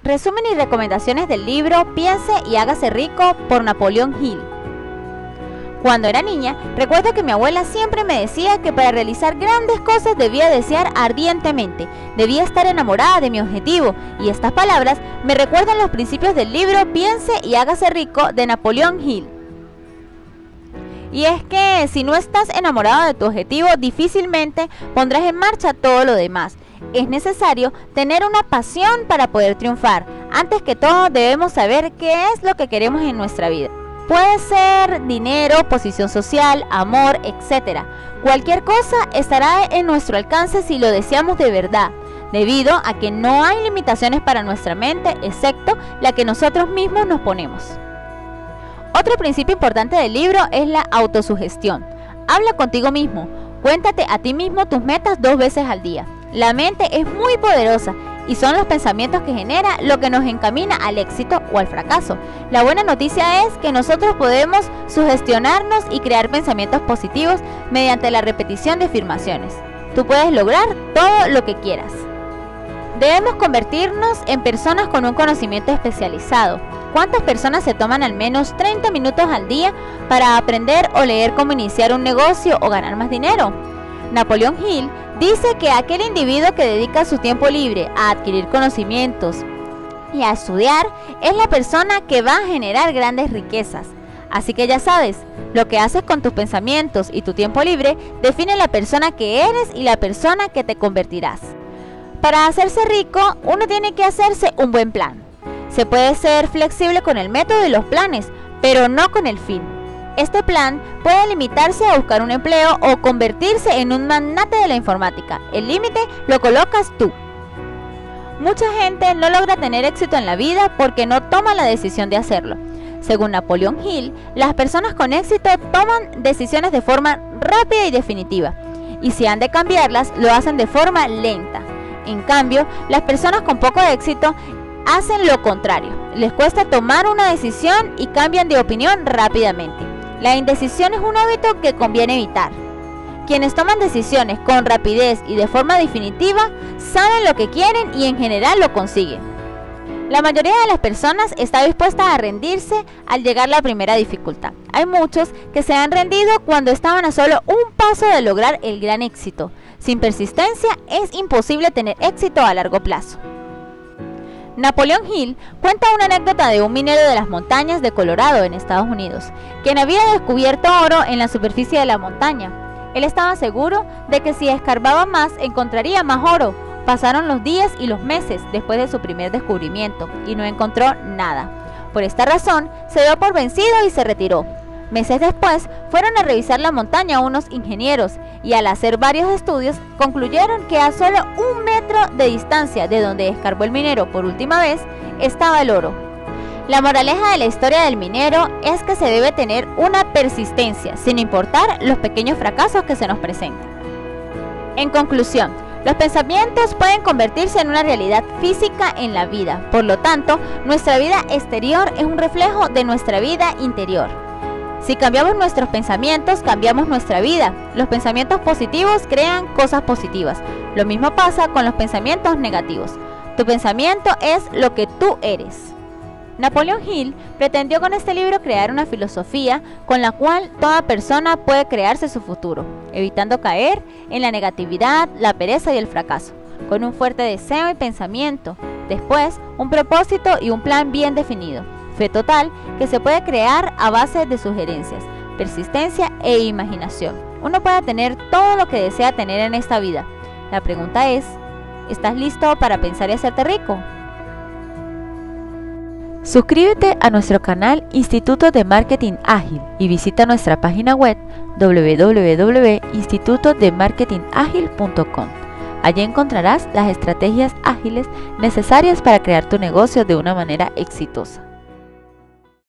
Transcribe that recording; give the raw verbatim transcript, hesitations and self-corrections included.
Resumen y recomendaciones del libro Piense y hágase rico por Napoleón Hill. Cuando era niña, recuerdo que mi abuela siempre me decía que para realizar grandes cosas debía desear ardientemente, debía estar enamorada de mi objetivo, y estas palabras me recuerdan los principios del libro Piense y hágase rico de Napoleón Hill. Y es que si no estás enamorado de tu objetivo, difícilmente pondrás en marcha todo lo demás. Es necesario tener una pasión para poder triunfar. Antes que todo, debemos saber qué es lo que queremos en nuestra vida. Puede ser dinero, posición social, amor, etcétera. Cualquier cosa estará en nuestro alcance si lo deseamos de verdad, debido a que no hay limitaciones para nuestra mente, excepto la que nosotros mismos nos ponemos. Otro principio importante del libro es la autosugestión. Habla contigo mismo, cuéntate a ti mismo tus metas dos veces al día. La mente es muy poderosa y son los pensamientos que genera lo que nos encamina al éxito o al fracaso. La buena noticia es que nosotros podemos sugestionarnos y crear pensamientos positivos mediante la repetición de afirmaciones. Tú puedes lograr todo lo que quieras. Debemos convertirnos en personas con un conocimiento especializado. ¿Cuántas personas se toman al menos treinta minutos al día para aprender o leer cómo iniciar un negocio o ganar más dinero? Napoleón Hill dice que aquel individuo que dedica su tiempo libre a adquirir conocimientos y a estudiar es la persona que va a generar grandes riquezas. Así que ya sabes, lo que haces con tus pensamientos y tu tiempo libre define la persona que eres y la persona que te convertirás. Para hacerse rico, uno tiene que hacerse un buen plan. Se puede ser flexible con el método y los planes, pero no con el fin. Este plan puede limitarse a buscar un empleo o convertirse en un magnate de la informática. El límite lo colocas tú. Mucha gente no logra tener éxito en la vida porque no toma la decisión de hacerlo. Según Napoleón Hill, las personas con éxito toman decisiones de forma rápida y definitiva, y si han de cambiarlas, lo hacen de forma lenta. En cambio, las personas con poco éxito hacen lo contrario. Les cuesta tomar una decisión y cambian de opinión rápidamente. La indecisión es un hábito que conviene evitar. Quienes toman decisiones con rapidez y de forma definitiva saben lo que quieren y en general lo consiguen. La mayoría de las personas está dispuesta a rendirse al llegar la primera dificultad. Hay muchos que se han rendido cuando estaban a solo un paso de lograr el gran éxito. Sin persistencia es imposible tener éxito a largo plazo. Napoleón Hill cuenta una anécdota de un minero de las montañas de Colorado en Estados Unidos, quien había descubierto oro en la superficie de la montaña. Él estaba seguro de que si escarbaba más encontraría más oro. Pasaron los días y los meses después de su primer descubrimiento y no encontró nada. Por esta razón se dio por vencido y se retiró. Meses después fueron a revisar la montaña unos ingenieros y al hacer varios estudios concluyeron que a solo un metro de distancia de donde escarbó el minero por última vez estaba el oro. La moraleja de la historia del minero es que se debe tener una persistencia sin importar los pequeños fracasos que se nos presenten. En conclusión, los pensamientos pueden convertirse en una realidad física en la vida. Por lo tanto, nuestra vida exterior es un reflejo de nuestra vida interior. Si cambiamos nuestros pensamientos, cambiamos nuestra vida. Los pensamientos positivos crean cosas positivas. Lo mismo pasa con los pensamientos negativos. Tu pensamiento es lo que tú eres. Napoleón Hill pretendió con este libro crear una filosofía con la cual toda persona puede crearse su futuro, evitando caer en la negatividad, la pereza y el fracaso, con un fuerte deseo y pensamiento, después un propósito y un plan bien definido. Fe total que se puede crear a base de sugerencias, persistencia e imaginación. Uno puede tener todo lo que desea tener en esta vida. La pregunta es, ¿estás listo para pensar y hacerte rico? Suscríbete a nuestro canal Instituto de Marketing Ágil y visita nuestra página web doble u doble u doble u punto instituto de marketing ágil punto com. Allí encontrarás las estrategias ágiles necesarias para crear tu negocio de una manera exitosa.